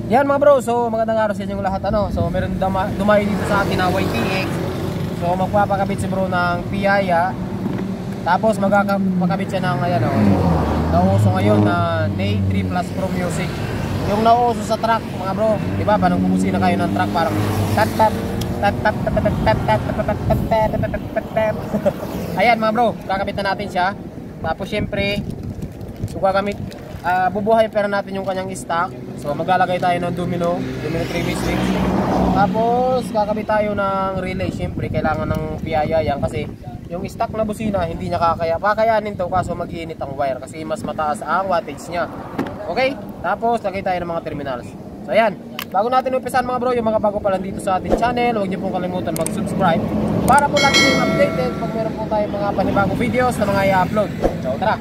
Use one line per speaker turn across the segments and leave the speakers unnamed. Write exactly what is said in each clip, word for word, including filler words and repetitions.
Yan mga bro, so magandang araw sa inyong lahat ano. So meron dumayo dito sa atin na Y T X. So magpapakabit si bro ng piyaya. Tapos magpapakabit siya ng ayan oh. Nauuso ngayon na N A three Plus Pro Music. Yung nauuso sa truck mga bro. Diba pa nang bubusina kayo ng truck parang tat tat tat tat tat tat tat tat tat. Ayan mga bro, kakabit na natin siya. Tapos syempre so gagamit uh, bubuhayin pero natin yung kanyang stock. So maglalagay tayo ng domino, domino three way swing. Tapos kakabit tayo ng relay. Siyempre kailangan ng piyaya yan kasi yung stock na busina hindi niya kakaya. Kakayanin to kaso mag-iinit ang wire kasi mas mataas ang wattage niya. Okay? Tapos lagay tayo ng mga terminals. So ayan, bago natin umpisan mga bro, yung mga bago pa lang dito sa ating channel, huwag niyo pong kalimutan mag-subscribe para po lagi yung updated pag meron po tayong mga panibagong videos na mga i-upload. So tara!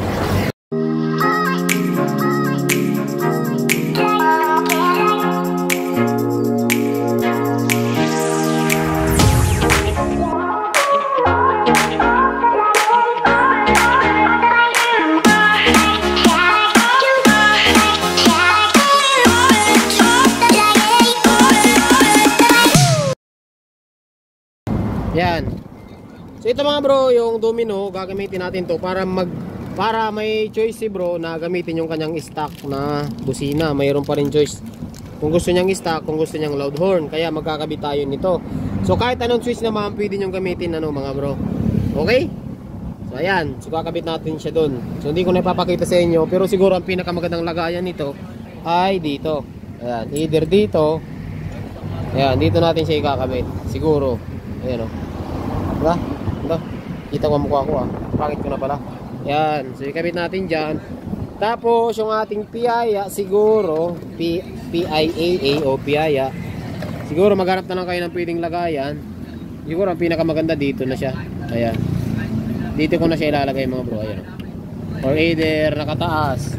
Yan. So ito mga bro, yung domino, gagamitin natin to para mag para may choice si bro na gamitin yung kanyang stock na busina. Mayroon pa rin choice. Kung gusto niyang stock, kung gusto niyang loud horn, kaya magkakabit tayo nito. So kahit anong switch naman pwede niyong gamitin ano mga bro. Okay? So ayan, so kakabit natin siya doon. So hindi ko na ipapakita sa inyo, pero siguro ang pinakamagandang lagayan nito ay dito. Ayan, either dito. Ayan, dito natin siya ikakabit. Siguro. Ayan o. Diba? Diba? Kita ko ang mukha ko ah. Pangit ko na pala. Yan. So ikabit natin dyan. Tapos yung ating piyaya siguro P I A A o piyaya. Siguro maghanap na lang kayo ng pwedeng lagayan. Siguro ang pinakamaganda dito na siya. Ayan. Dito ko na siya ilalagay mga bro. Ayan. Or either nakataas.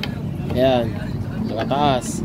Ayan. Nakataas.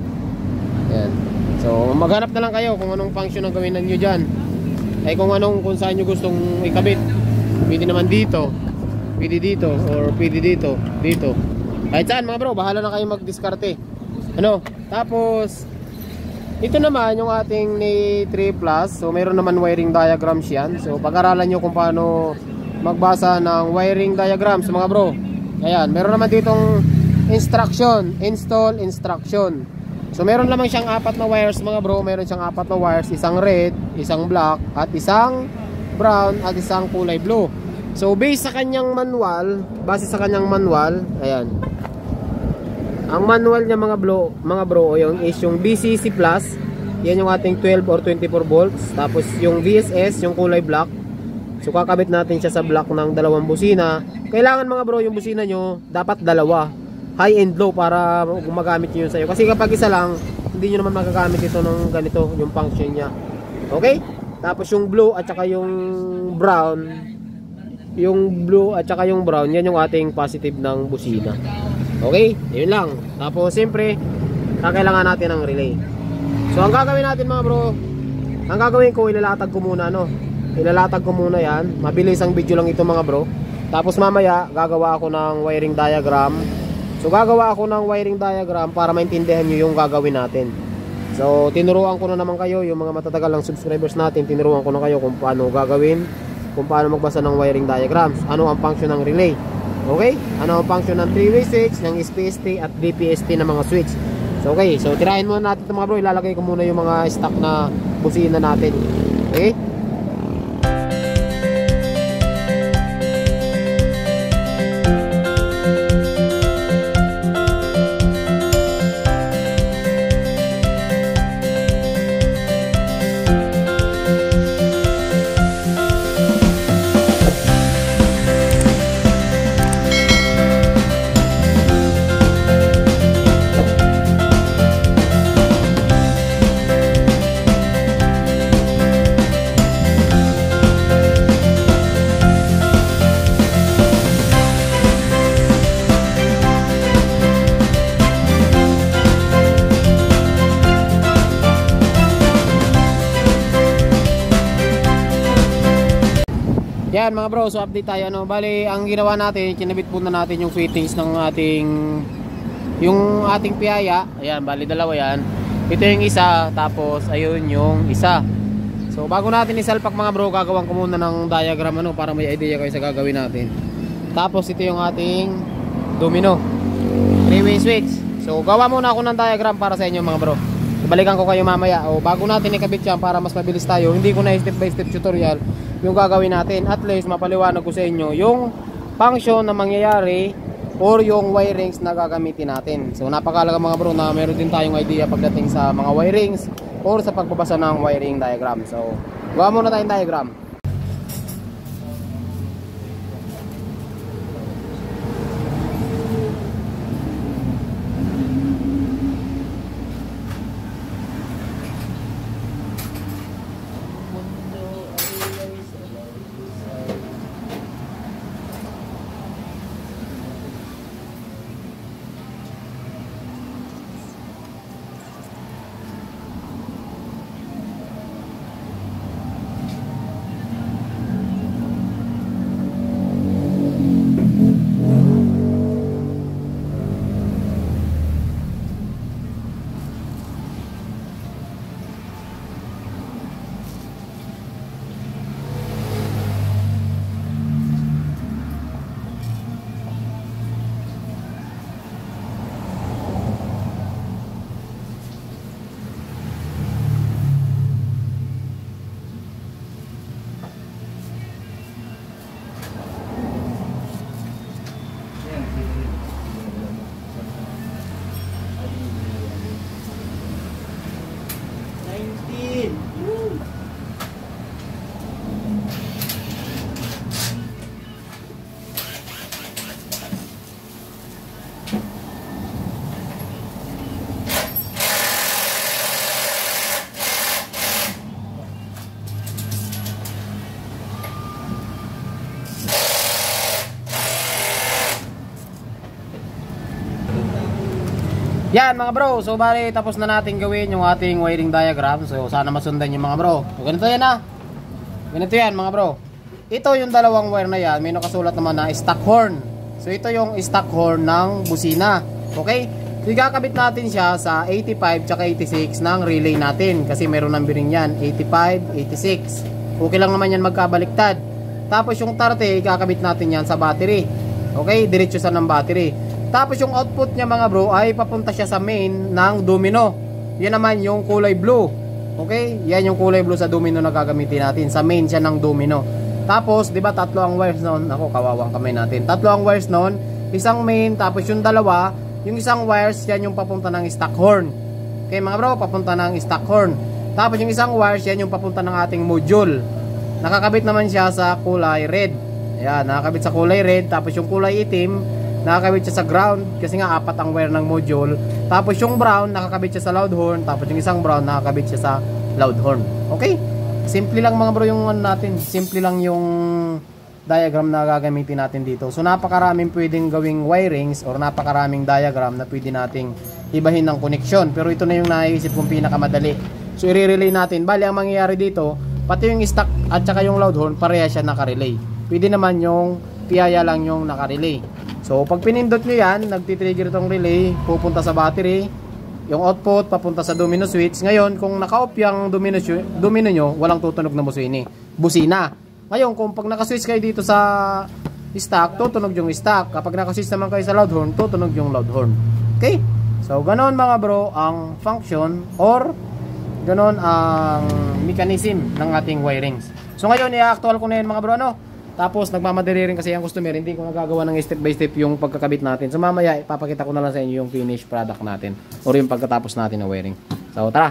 Ayan. So maghanap na lang kayo kung anong function ang gawin nyo dyan. Ay kung anong kung saan nyo gustong ikabit. Pwede naman dito, pwede dito, or pwede dito, dito. Kahit saan mga bro, bahala na kayo magdiskarte. Ano? Tapos ito naman yung ating N A three Plus. So mayroon naman wiring diagrams yan. So pag-aralan nyo kung paano magbasa ng wiring diagrams mga bro. Ayan, meron naman ditong instruction, install instruction. So meron lamang siyang apat na wires mga bro. Meron siyang apat na wires, isang red, isang black, at isang brown, at isang kulay blue. So based sa kanyang manual, base sa kanyang manual, ayan. Ang manual niya mga bro, mga bro, yung is yung B C C plus. Yan yung ating twelve or twenty-four volts. Tapos yung V S S, yung kulay black. So kakabit natin siya sa block ng dalawang busina. Kailangan mga bro, yung busina nyo dapat dalawa, high and low, para gumagamit nyo yun sa'yo. Kasi kapag isa lang, hindi nyo naman magagamit ito ng ganito, yung function nya. Okay? Tapos yung blue at saka yung brown, yung blue at saka yung brown, yan yung ating positive ng busina. Okay? Yun lang. Tapos siyempre, kakailangan natin ng relay. So ang gagawin natin mga bro, ang gagawin ko, ilalatag ko muna no. Ilalatag ko muna yan. Mabilis ang video lang ito mga bro. Tapos mamaya, gagawa ako ng wiring diagram. So gagawa ako ng wiring diagram para maintindihan nyo yung gagawin natin. So tinuruan ko na naman kayo, yung mga matatagal lang subscribers natin, tinuruan ko na kayo kung paano gagawin, kung paano magbasa ng wiring diagrams, ano ang function ng relay. Okay? Ano ang function ng three way switch, ng S P S T at D P S T na mga switch. So okay, so tirahin muna natin ito mga bro. Ilalagay ko muna yung mga stock na busina natin. Okay? Yan mga bro, so update tayo ano. Bali, ang ginawa natin, kinabit po na natin yung fittings ng ating yung ating piyaya. Ayan, bali dalawa yan. Ito yung isa, tapos ayun yung isa. So bago natin isalpak mga bro, gagawan ko muna ng diagram ano, para may idea kayo sa gagawin natin. Tapos ito yung ating domino three way switch. So gawa muna ako ng diagram para sa inyo mga bro. Balikan ko kayo mamaya. O bago natin ikabit yan para mas mabilis tayo, hindi ko na step by step tutorial yung gagawin natin. At least mapaliwanag ko sa inyo yung function na mangyayari or yung wirings na gagamitin natin. So napakalaga mga bro na meron din tayong idea pagdating sa mga wirings or sa pagbabasa ng wiring diagram. So gawa muna tayong diagram. Yan mga bro, so bali tapos na natin gawin yung ating wiring diagram. So sana masundan yung mga bro. So ganito yan ha. Ganito yan mga bro. Ito yung dalawang wire na yan, may nakasulat naman na stock horn. So ito yung stock horn ng busina. Okay? So ikakabit natin siya sa eighty-five tsaka eighty-six ng relay natin. Kasi meron numbering yan, eighty-five, eighty-six. Okay lang naman yan magkabaliktad. Tapos yung thirty, ikakabit natin yan sa battery. Okay? Diretso sa ng battery. Tapos yung output niya mga bro ay papunta siya sa main ng domino. Yan naman yung kulay blue. Okay? Yan yung kulay blue sa domino na gagamitin natin. Sa main siya ng domino. Tapos, di ba tatlo ang wires noon? Ako, kawawang kamay natin. Tatlo ang wires noon. Isang main, tapos yung dalawa, yung isang wires, yan yung papunta ng stock horn. Okay mga bro, papunta ng stock horn. Tapos yung isang wires, yan yung papunta ng ating module. Nakakabit naman siya sa kulay red. Ayan, nakakabit sa kulay red. Tapos yung kulay itim, nakakabit siya sa ground kasi nga apat ang wire ng module. Tapos yung brown nakakabit siya sa loud horn. Tapos yung isang brown nakakabit siya sa loud horn. Okay? Simple lang mga bro yung ano natin. Simple lang yung diagram na gagamitin natin dito. So napakaraming pwedeng gawing wirings or napakaraming diagram na pwede nating ibahin ng connection. Pero ito na yung naisip kong pinakamadali. So i-relay natin. Bali ang mangyayari dito, pati yung stock at saka yung loud horn pareha siya naka-relay. Pwede naman yung piyaya lang yung naka-relay. So pag pinindot nyo yan, nagtitrigger itong relay, pupunta sa battery, yung output papunta sa domino switch. Ngayon kung naka-off yung domino, domino nyo, walang tutunog na busina. busina. Ngayon kung pag naka-switch kayo dito sa stock, tutunog yung stock. Kapag naka-switch naman kayo sa loud horn, tutunog yung loud horn. Okay? So ganoon mga bro ang function or ganoon ang mechanism ng ating wirings. So ngayon i-actual ko na yun mga bro, ano? Tapos nagmamadali rin kasi ang customer, hindi ko nagagawa ng step by step yung pagkakabit natin. So mamaya ipapakita ko na lang sa inyo yung finished product natin or yung pagkatapos natin ng wiring. So tara.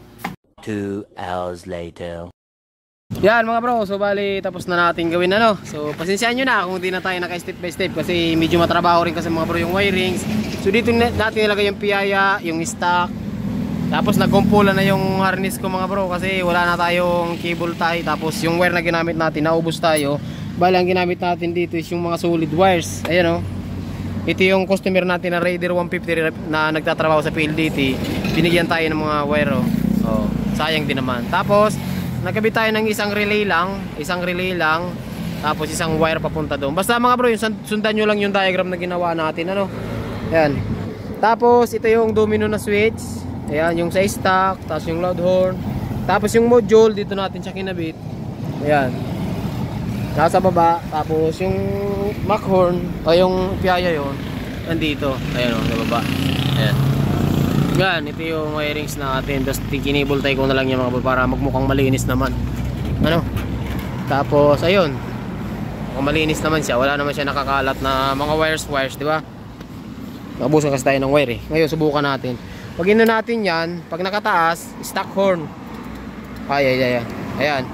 Two hours later.
Yan mga bro, so bali tapos na natin gawin ano. So pasensyahan nyo na kung hindi na tayo naka step by step kasi medyo matrabaho rin kasi mga bro yung wirings. So dito natin nilagay yung piyaya, yung stock. Tapos nagkumpulan na yung harness ko mga bro kasi wala na tayong cable tie. Tapos yung wire na ginamit natin, naubos tayo. Bali ang ginamit natin dito is yung mga solid wires. Ayan o. Ito yung customer natin na Raider one fifty na nagtatrabaho sa P L D T. Binigyan tayo ng mga wire o. Oh, sayang din naman. Tapos nagkabit tayo ng isang relay lang. Isang relay lang. Tapos isang wire papunta doon. Basta mga bro, yung sundan nyo lang yung diagram na ginawa natin. Ano? Ayan. Tapos ito yung domino na switch. Ayan, yung sa stock, tapos yung loud horn. Tapos yung module, dito natin siya kinabit. Ayan. Nasa baba, tapos yung Mac horn, o yung piyaya yun, nandito. Ayan o, sa baba. Ayan. Yan, ito yung wirings natin. Tapos kinibultay ko na lang yung mga para magmukhang malinis naman. Ano? Tapos, ayun. Mukhang malinis naman siya. Wala naman siya nakakalat na mga wires-wires, di ba? Nabusan kasi tayo ng wire eh. Ngayon, subukan natin. Pag ino natin yan, pag nakataas, stock horn. Ay, ay, ay, ay. Ayan.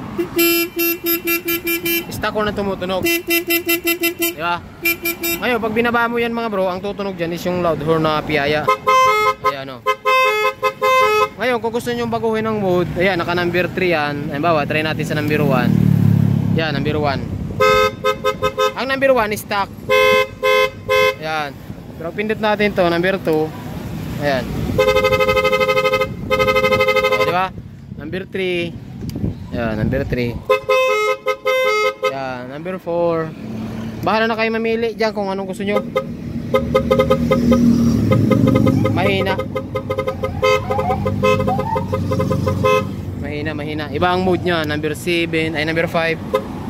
Stock horn na tumutunog. Diba? Ngayon, pag binaba mo yan mga bro, ang tutunog dyan is yung loud horn na piyaya. Ayan o. Ngayon, kung gusto nyo baguhin ang mode, ayan, naka number three yan. Ayan, bawa, try natin sa number one. Yan, number one. Ang number one is stock. Ayan. Pero pindot natin to, number two. Ayan. O, diba? Number three. Yan, number three. Yan, number four. Bahala na kayo mamili dyan kung anong gusto nyo. Mahina. Mahina, mahina. Iba ang mode nya. Number seven, ay number five.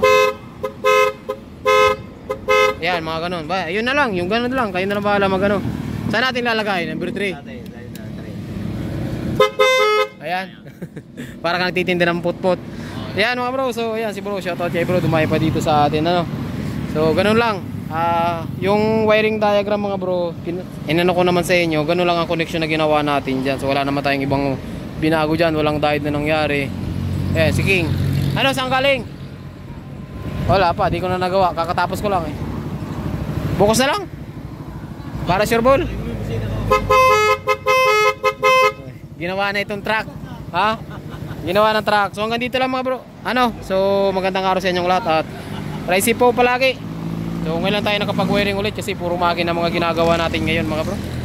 Yan, mga ganun. Ba, yun na lang, yung ganun lang. Kayo na lang bahala mag ano. Saan natin lalagay? Number three. Ayan. Para kang nagtitinda ng put-put. Ayan mga bro. So ayan si bro. Shoutout kay bro. Dumay pa dito sa atin. Ano? So ganun lang. Uh, yung wiring diagram mga bro. Inano ko naman sa inyo. Ganun lang ang connection na ginawa natin dyan. So wala naman tayong ibang binago dyan. Walang diode na nangyari. Ayan si King. Ano? Saan galing? Wala pa. Di ko na nagawa. Kakatapos ko lang eh. Bukas na lang. Para sure ball. Ginawa na itong truck. Ha? Ginawa ng truck. So hanggang dito lang mga bro. Ano? So magandang araw sa inyong lahat. At ride po palagi. So ngayon lang tayo nakapag-wiring ulit. Kasi puro makina mga ginagawa natin ngayon mga bro.